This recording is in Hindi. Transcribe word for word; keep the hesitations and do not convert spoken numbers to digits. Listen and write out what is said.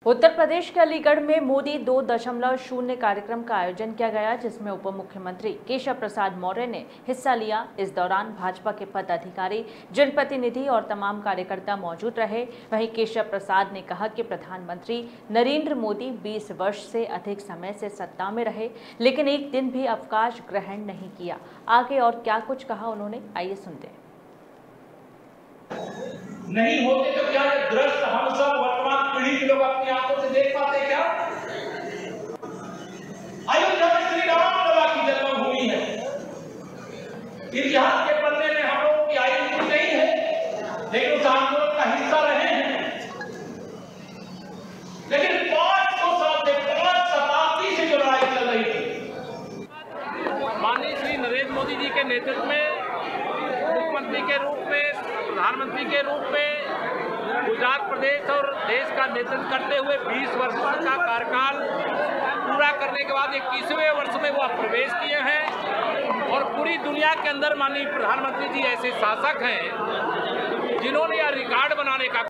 उत्तर प्रदेश के अलीगढ़ में मोदी दो दशमलव शून्य कार्यक्रम का आयोजन किया गया, जिसमें उप मुख्यमंत्री केशव प्रसाद मौर्य ने हिस्सा लिया। इस दौरान भाजपा के पदाधिकारी, जनप्रतिनिधि और तमाम कार्यकर्ता मौजूद रहे। वहीं केशव प्रसाद ने कहा कि प्रधानमंत्री नरेंद्र मोदी बीस वर्ष से अधिक समय से सत्ता में रहे, लेकिन एक दिन भी अवकाश ग्रहण नहीं किया। आगे और क्या कुछ कहा उन्होंने, आइए सुनते हैं। नहीं होते तो क्या ये दृश्य हम सब वर्तमान पीढ़ी के लोग अपनी आंखों से देख पाते क्या? अयोध्या में श्री राम लला की जन्मभूमि है। इतिहास के पन्ने में हम लोगों की आई कुछ नहीं है, लेकिन उस आंदोलन का हिस्सा रहे हैं। लेकिन पांच सौ साल से पांच शताब्दी से जो लड़ाई चल रही थी, माननीय श्री नरेंद्र मोदी जी के नेतृत्व में मुख्यमंत्री के रूप में, प्रधानमंत्री के रूप में गुजरात प्रदेश और देश का नेतृत्व करते हुए बीस वर्षों का कार्यकाल पूरा करने के बाद इक्कीसवें वर्ष में वो प्रवेश किए हैं। और पूरी दुनिया के अंदर माननीय प्रधानमंत्री जी ऐसे शासक हैं जिन्होंने यह रिकॉर्ड बनाने का